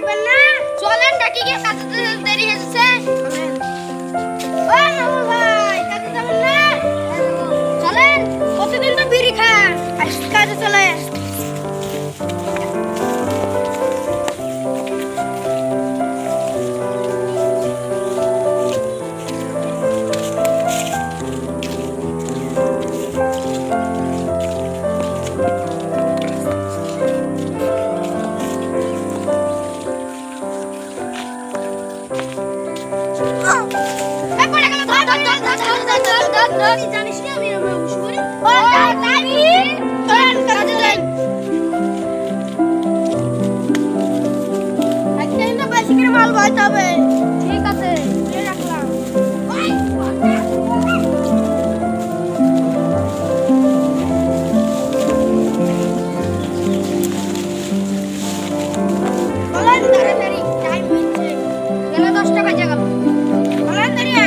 যাবেন না? চলেন ডাকি গিয়ে কাজে দেরি হয়েছে। ও মামুল ভাই, কাজে যাবেন না? চলেন, প্রতিদিন তো বিড়ি খান, কাজে চলেন। জানিস না আমি অবশ্য করি। ও তাই চলেন কাজে যাই। একদিন তো বেশি করে মাল বইতে হবে। ঠিক আছে, বলে রাখলাম। চলেন তাড়াতাড়ি, টাইম হচ্ছে। কেন 10টা বাজে গেল? চলেন দাঁড়িয়ে।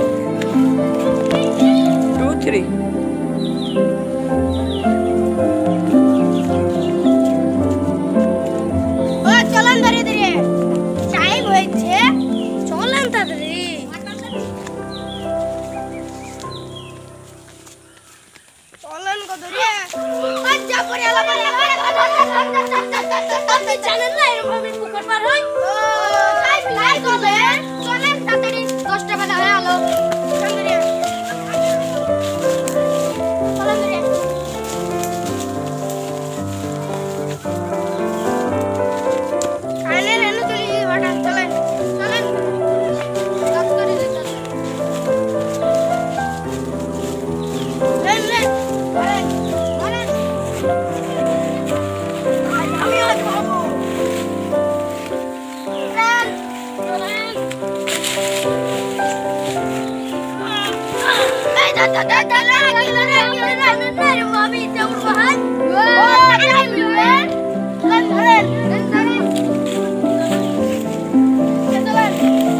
2 3 ও চলেন দাঁড়িয়ে দাঁড়িয়ে, টাইম হয়েছে। চলেন তাড়াতাড়ি। চলেন গো দাঁড়িয়ে। আজ যা পরে এলা পরে আপনি জানেন না এরকম ভাবে পুকুর পার হয়? তাই লাই করবে। চলেন তাড়াতাড়ি, 10টা বাজে হয়ে গেল। চলেন দাঁড়িয়ে। চলেন দাঁড়িয়ে। আইলেন এনে চলে যাই বাটা। চলেন চলেন, কাজ করে দিতে চলেন। লেন লেন ধরেন ধরেন। আমি আজ খাবো। লেন চলেন। এই দা দা দা দা রে মামি তেমন ভাই। ও টাইম লুয়ে। লেন ধরেন লেন ধরেন। চলেন।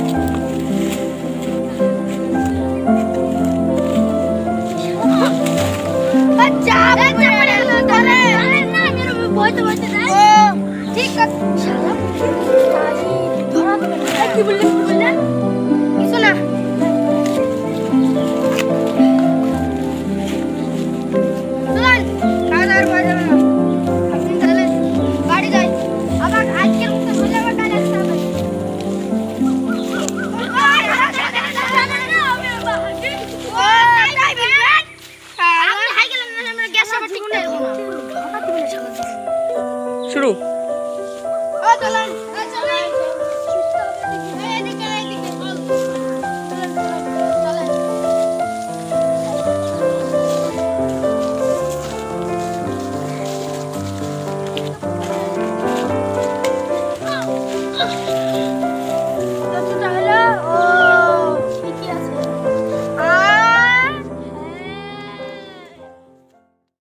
আচ্ছা পরে ধরেন না মেরে বইতে বইতে দেয়। ও ঠিক আছে। শালা ধরা দেবে না। কি বললেন? কিছু না। চলেন, কাজ আর করা যাবে না। আপনি চলেন, বাড়ি যাই। আবার আজকের মতো সোজা আবার কাজ আসতে হবে। শুরু। ও চলেন।